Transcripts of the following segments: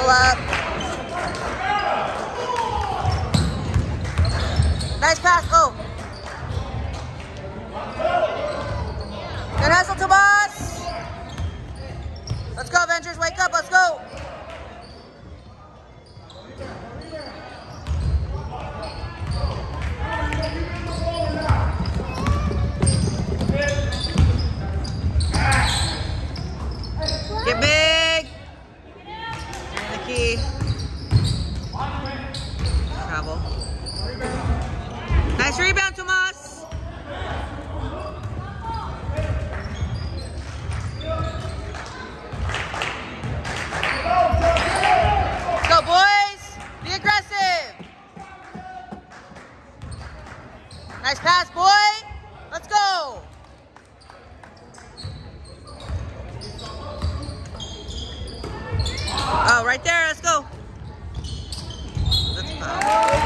Pull up. Nice pass. Oh. Good hustle, Tomas. Let's go, Avengers. Wake up. Let's go. Get big. And the key. Travel. Nice rebound, Tomas. Let's go, boys. Be aggressive. Nice pass, boy. Let's go. Oh, right there. Let's go. That's fine.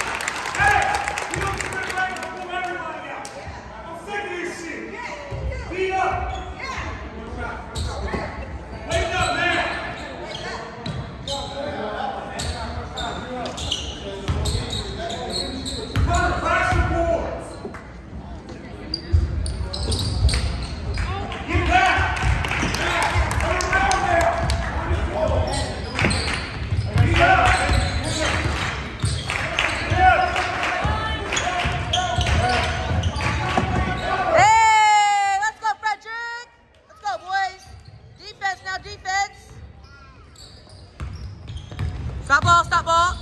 Stop ball, stop ball.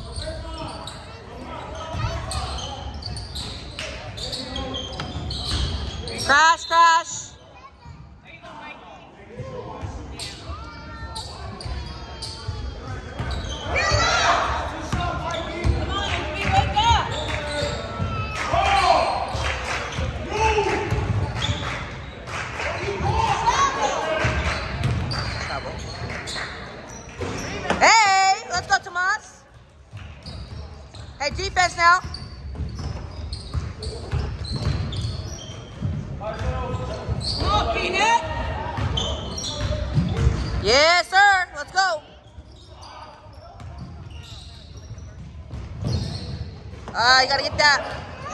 Crash, crash. Hey, defense now. Yes, sir. Let's go. You gotta get that.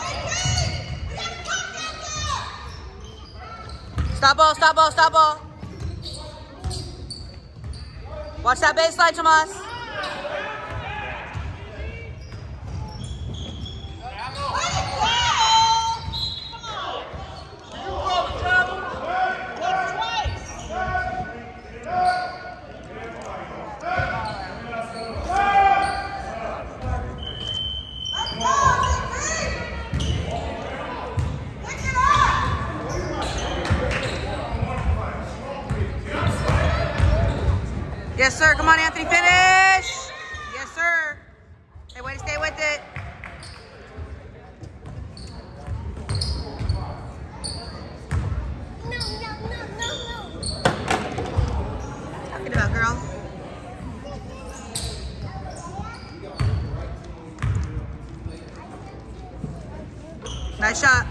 Stop ball, stop ball, stop ball. Watch that baseline, Tomas. Yes, sir. Come on, Anthony. Finish. Yes, sir. Hey, way to stay with it. No. Talking about, girl. Nice shot.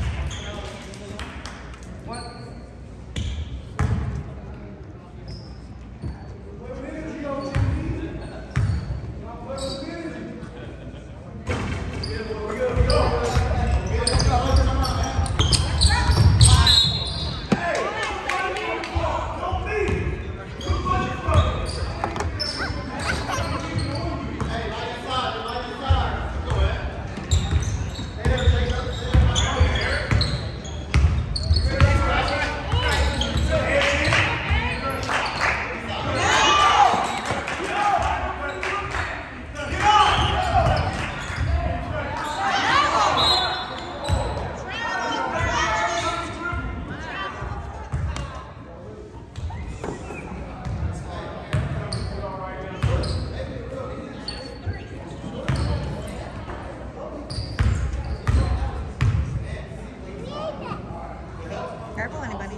Careful, anybody.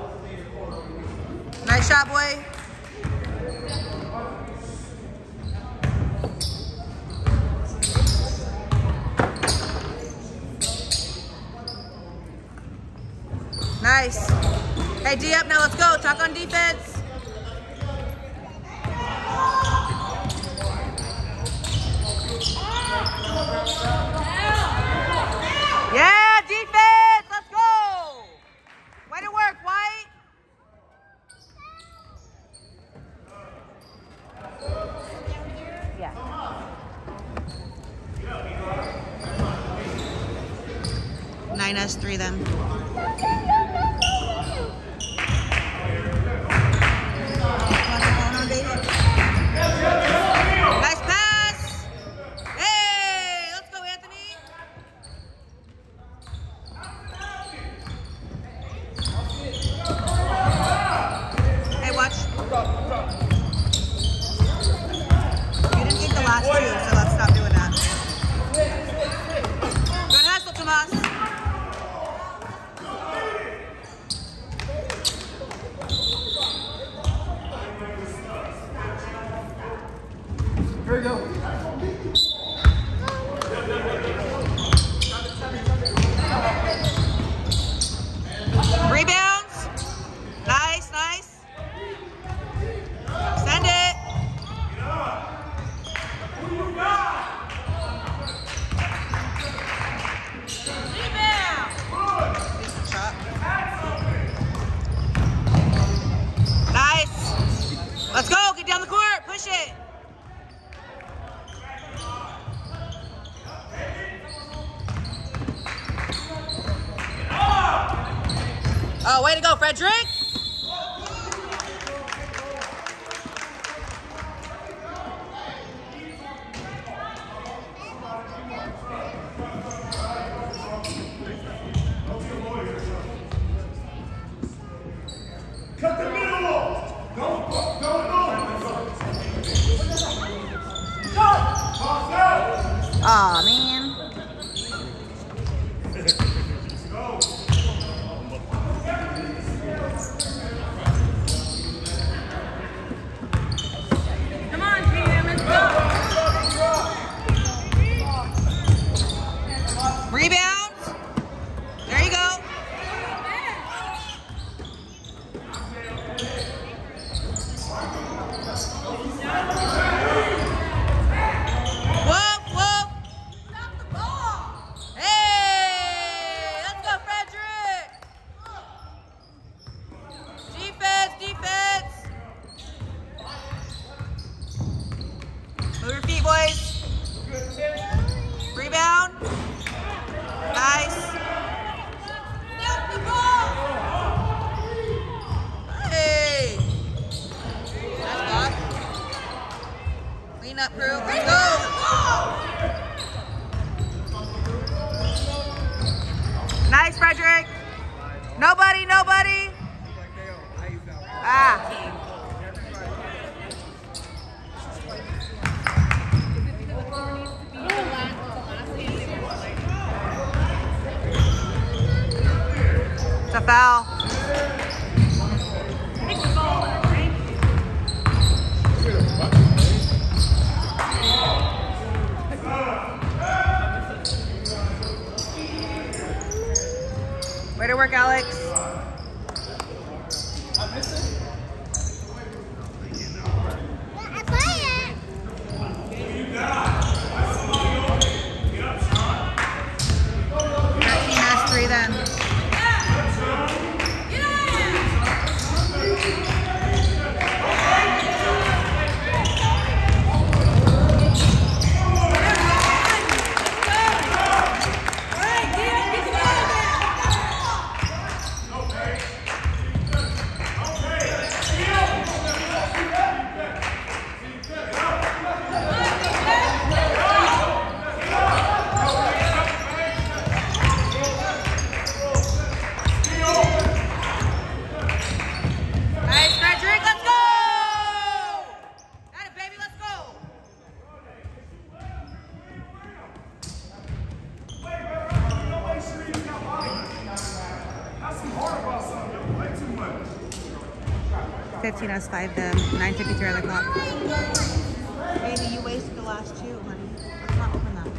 Nice shot, boy. Nice. Hey, D up now. Let's go. Talk on defense. -3 then. Nice pass! Hey! Let's go, Anthony! Hey, watch. You didn't get the last 2, so let's stop doing that. Good hustle, Tomas. Here we go. Rebounds. Nice, nice. Send it. Rebound. Decent shot. Nice. Let's go. Get down the court. Push it. Oh, way to go, Frederick! Cut the middle off. Go. Aw, man. Come on, Cam, let's go. Rebound. There you go. Whoop, whoop. Stop the ball. Hey, let's go, Frederick. Defense. Move your feet, boys. Rebound. Nice. Stop the ball. Hey. Nice block. Clean up, crew. Let's go. Nice, Frederick. Nobody. Ah. It's a foul. Way to work, Alex. -3 then. Nice, Frederick. Let's go. Got it, baby. Let's go. That's some hard about something. Way too much. 15 us 5 then. 9:53 on the clock. Baby, you wasted the last 2, honey. Let's not open that.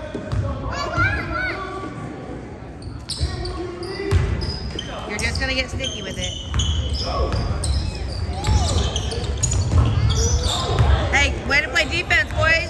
You're just gonna get sticky with it. Hey, way to play defense, boys.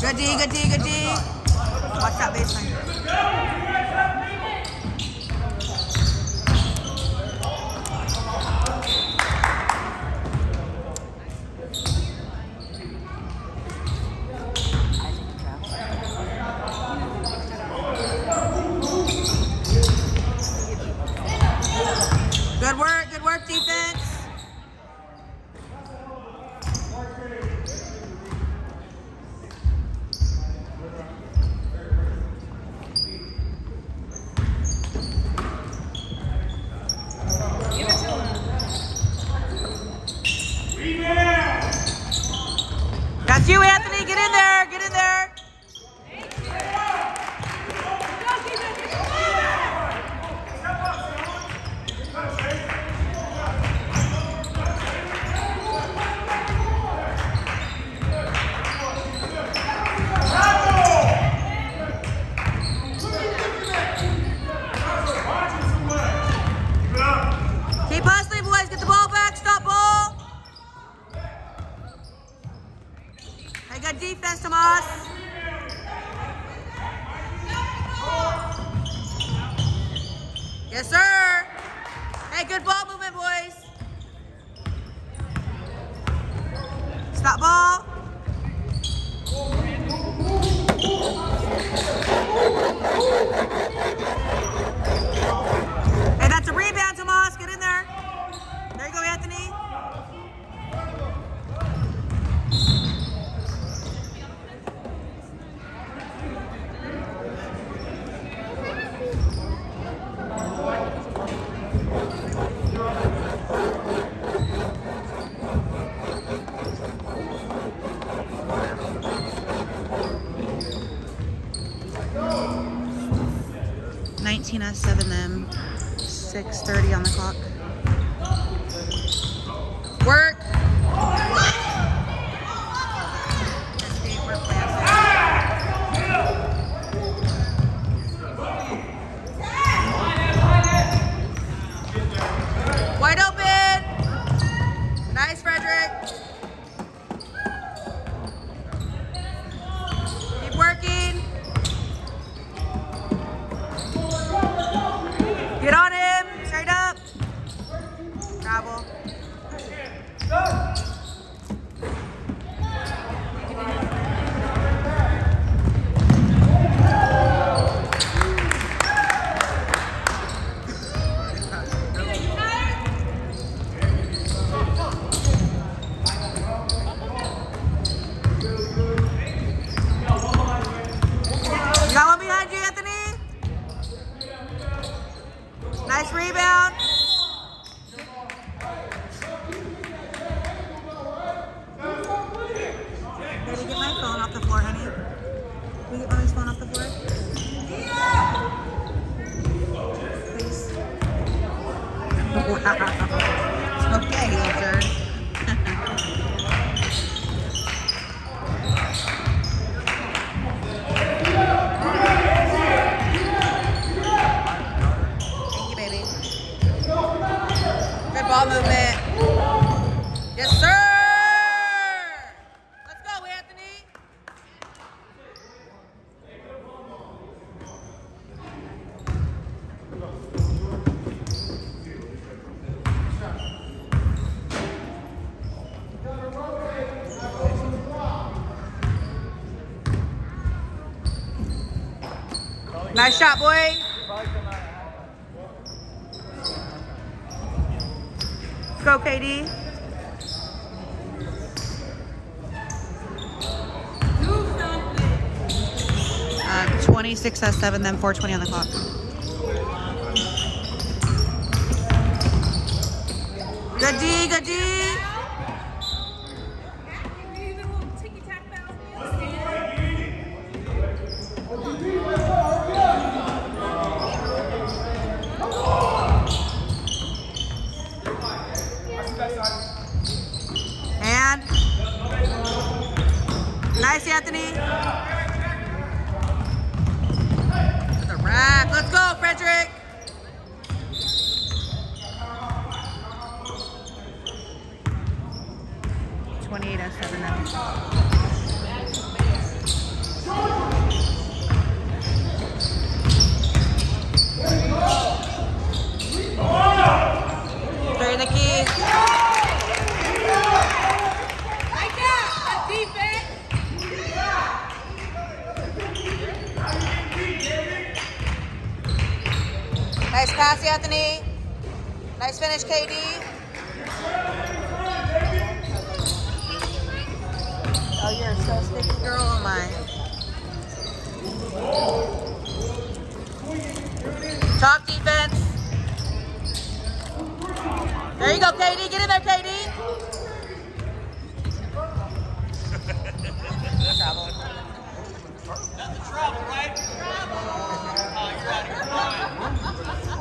Good D, good D, good D. Watch that baseline. Good work, defense. That's you, Anthony. Get in there. Get in there. Keep hustling, boys. Get the ball back. Stop ball. Hey, good defense, Tomas. Yes, sir. Hey, good ball movement, boys. Stop ball. Hey, that's a rebound, Tomas. Get in there. There you go, Anthony. Us 7 them. 6:30 on the clock. Work. Wide open. Nice, Frederick. Keep working. Get on him. Straight up. Travel. You got one behind you, Anthony? Nice rebound. Baby, get my phone off the floor, honey. Can we get Mommy's phone off the floor? Please. Wow. Okay, little turd. Ball movement. Yes, sir. Let's go, Anthony. Nice shot, boy. Go, KD. 26-7, then 4:20 on the clock. Good D, good D. And nice, Anthony. To the rack. Let's go, Frederick. 28-7 now. Straight in the key. Nice pass, Anthony. Nice finish, KD. Oh, you're so sticky, girl. Oh, my. Talk defense. There you go, KD. Get in there, KD. Travel. That's the travel, right? Oh, you're out of your mind.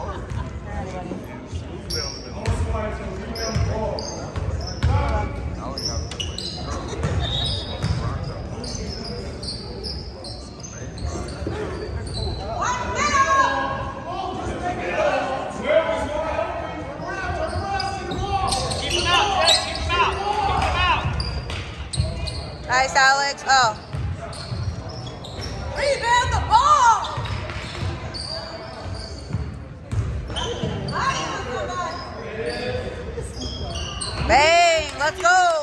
Nice, Alex. Oh. Rebound the ball! Bang! Let's go!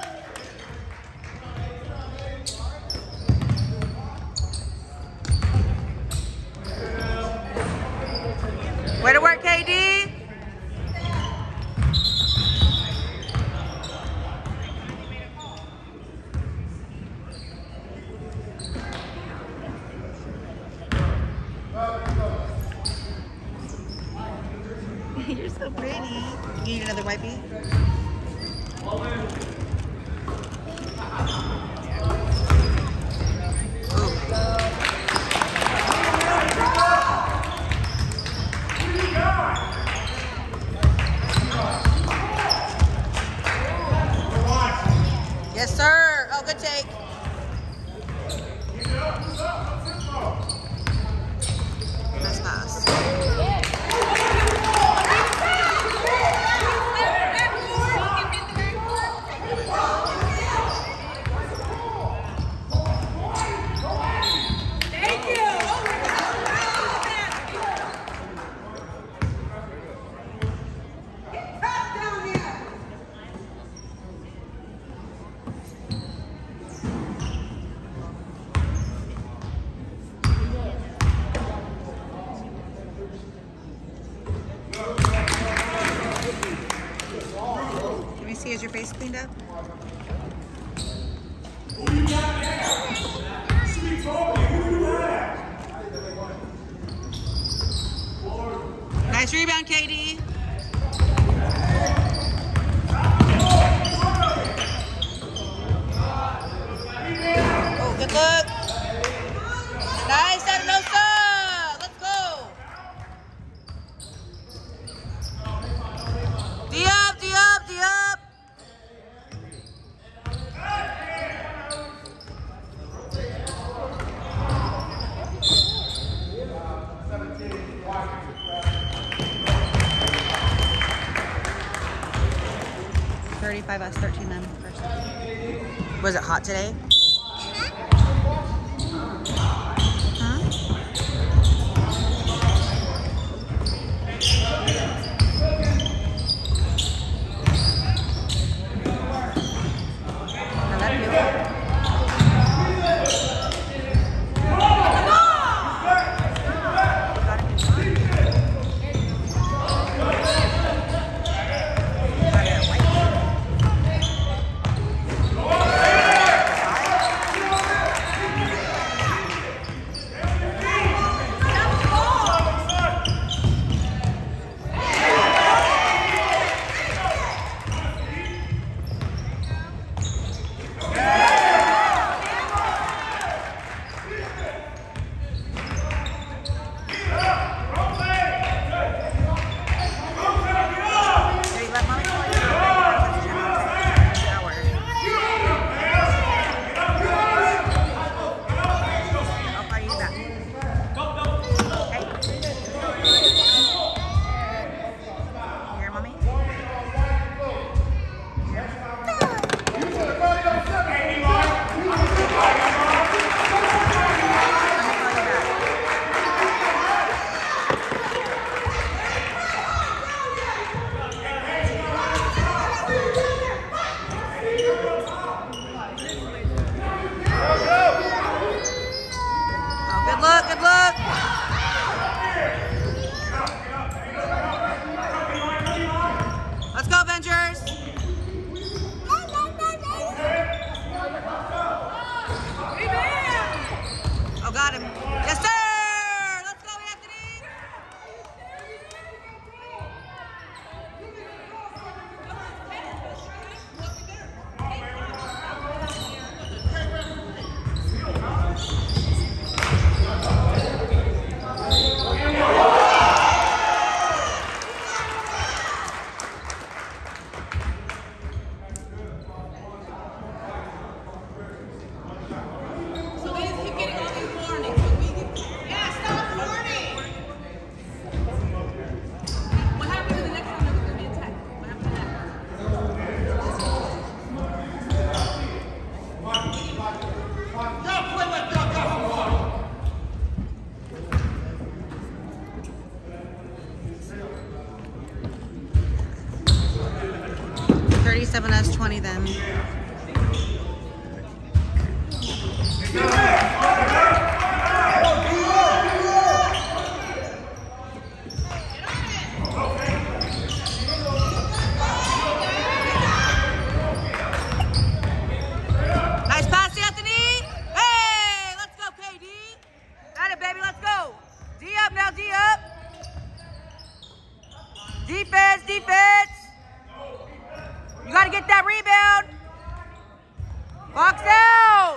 Way to work, KD! You're so pretty. You need another wipey? Yes, sir. Oh, good take. Nice pass. See, is your face cleaned up? Nice rebound, KD. Oh, good look. Nice, Adenosa. Let's go. D-up, D-up, D-up. Us 13 men first. Was it hot today? Huh? I love you. one has 20 then. Nice pass, Anthony. Hey, let's go, KD. Got it, baby, let's go. D up now, D up. Defense, defense. You gotta get that rebound. Box out.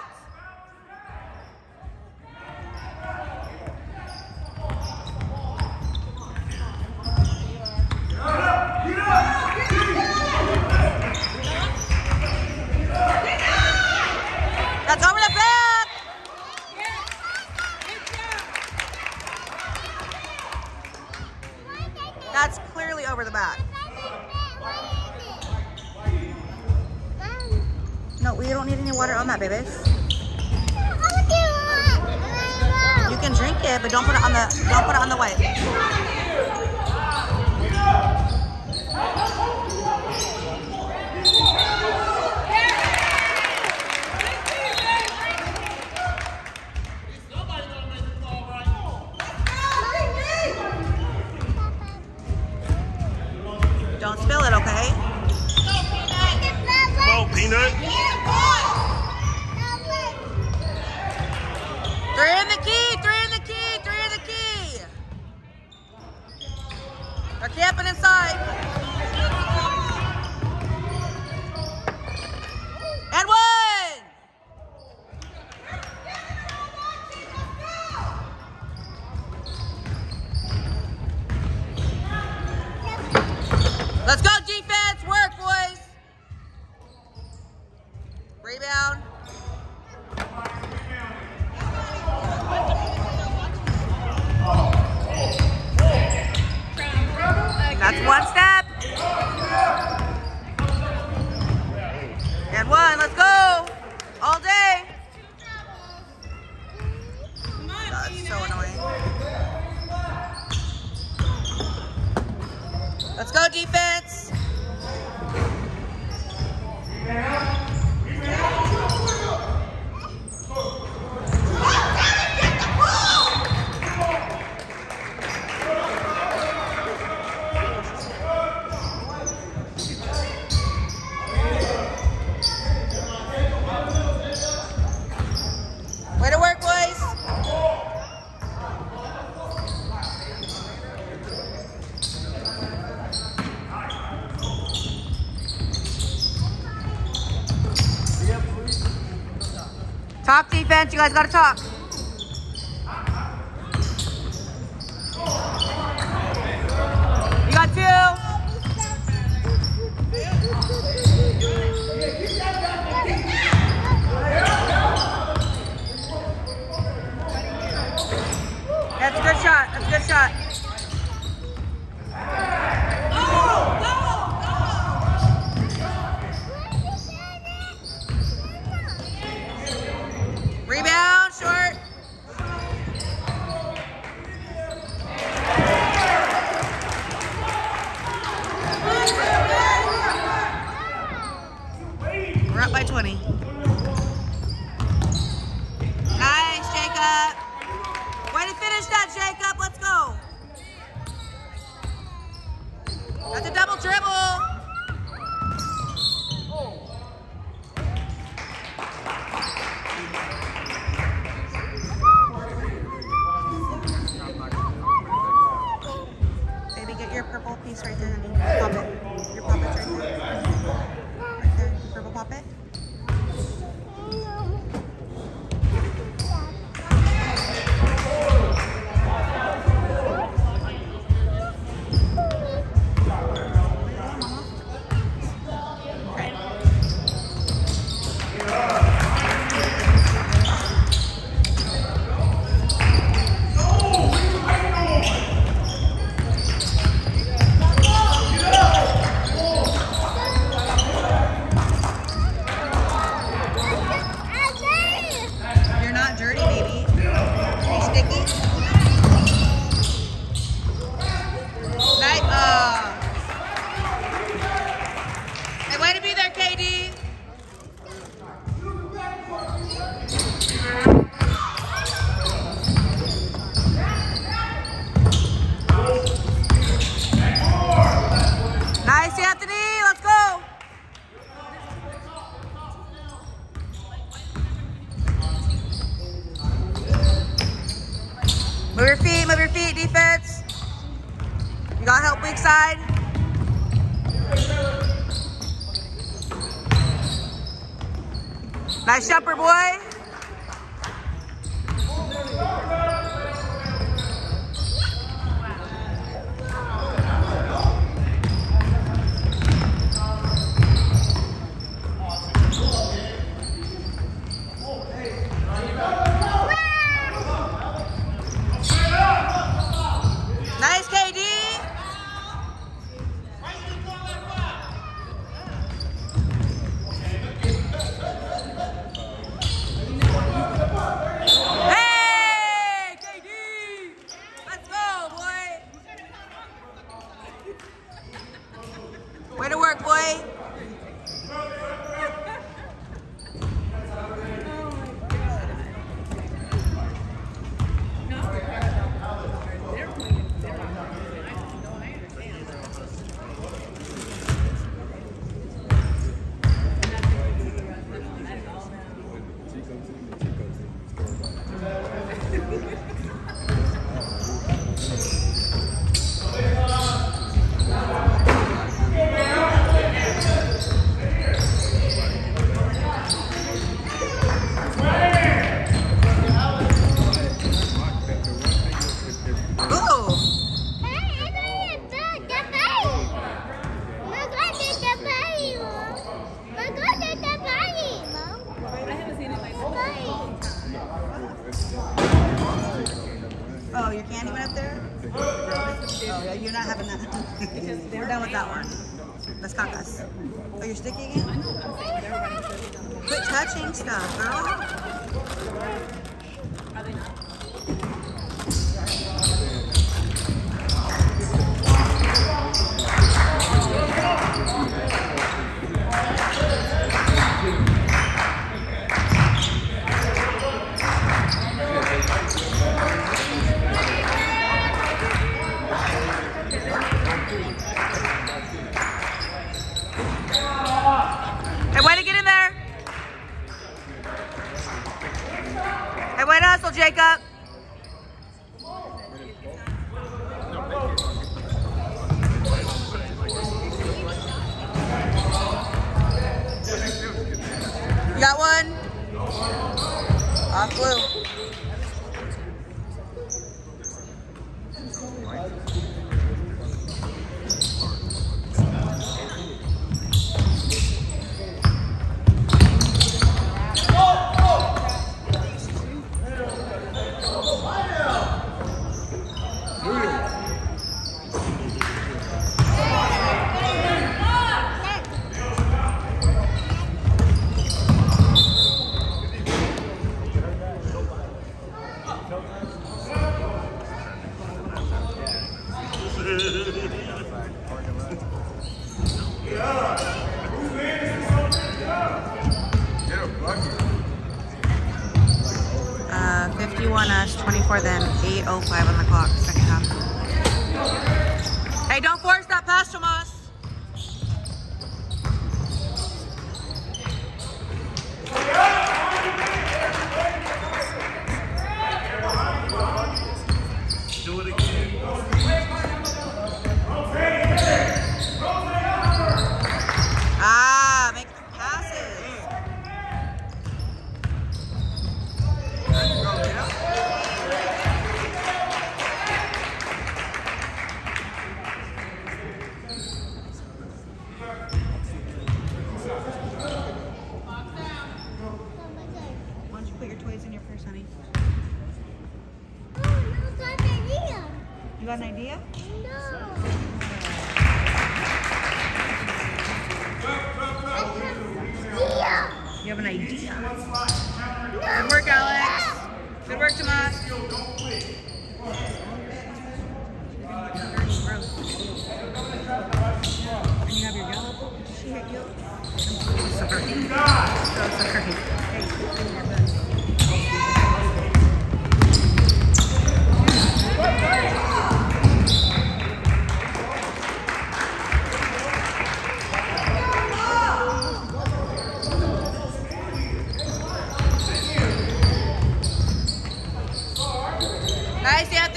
That's over the back. That's clearly over the back. No, we don't need any water on that, babies. You can drink it, but don't put it on the white. Don't spill it, okay? Come on, Peanut. Three in the key, three in the key, three in the key. They're camping inside. And one. Let's go, defense. Work, boys. Rebound. That's one step. And one, let's go. All day. That's so annoying. Let's go, defense. Way to work, boys. Talk defense, you guys gotta talk. You got two. That's a good shot. That's a good shot. Rebound, short. We're up by 20. Nice, Jacob. Way to finish that, Jacob. Let's go. That's a double dribble. Baby, get your purple piece right there, honey. Pop it. Your poppet's right there. Right there. Your purple poppet. Move your feet, defense. You got help weak side. Nice jumper, boy. Nice, KD. Hey, KD. Let's go, boy. Way to work, boy. Oh, your candy went up there? Oh, yeah, you're not having that. We're done with that one. Let's cacas. Oh, you're sticky again? Quit touching stuff, girl. Are they not? Way to hustle, Jacob. You got one? Off blue. Uh, 51 us, 24 them, 8:05 on the clock, second half. Hey, don't force that pass, Tomas. Do it again. Ah, make the passes. Why don't you put your toys in your purse, honey? You got an idea? You have an idea. Good work, Alex. Good work, Tomas. And you have your yellow. Did she hit you? I'm so sorry. So sorry. Hey, give me your bun. Nice, yeah.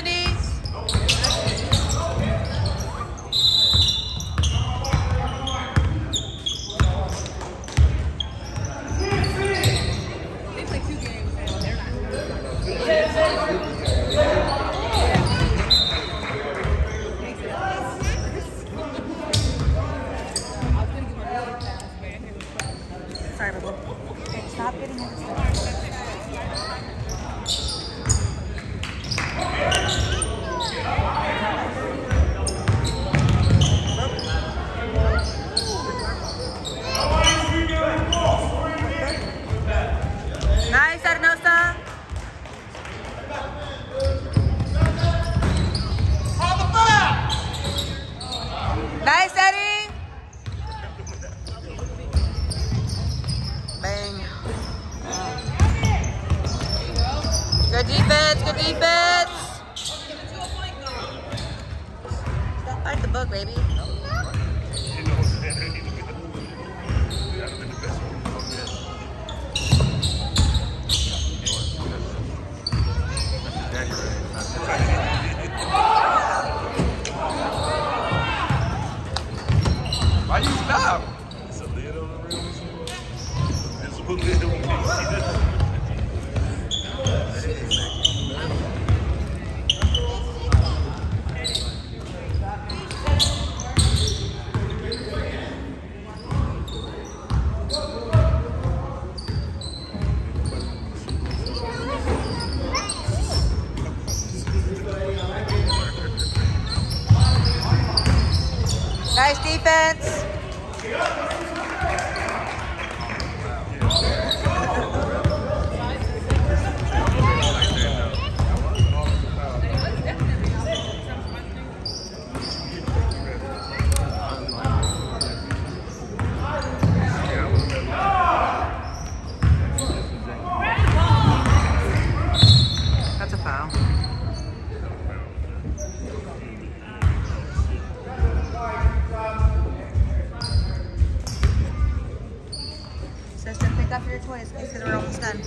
Sorry, boo. Okay, stop getting into stuff. Nice, Arnosa. Nice, Eddie. Bang. Good defense, good defense. Stop fighting the book, baby. Why you stop? It's a lid on the rim. It's a lid on the Nice defense. That's a foul. Sister, pick up your toys because we're almost done.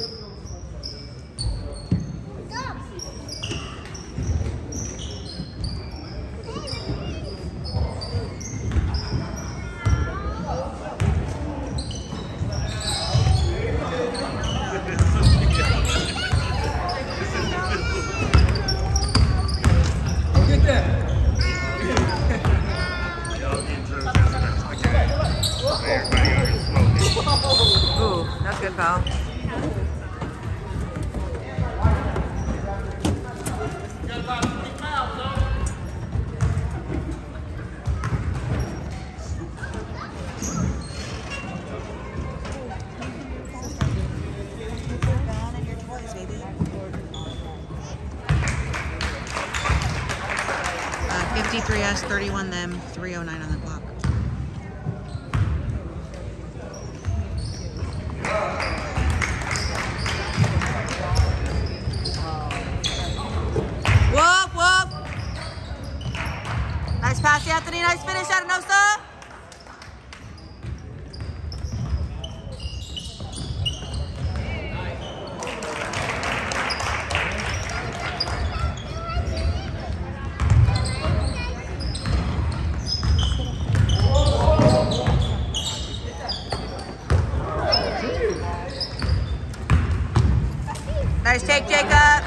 Ooh, that's a good foul. Down in your toys, baby. 53 us, 31 them, 309 on the clock. Whoop, whoop. Nice pass, Anthony. Nice finish, Arnosa. Nice take, Jacob.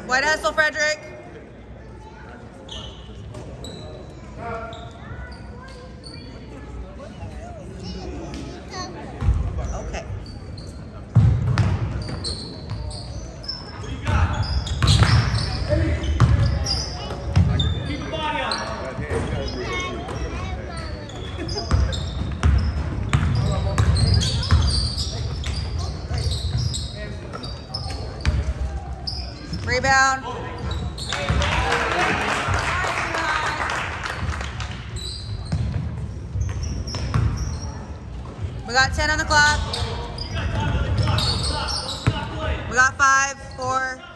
White hustle, Frederick. Okay. Keep the body on. Rebound. We got 10 on the clock. We got 5, 4.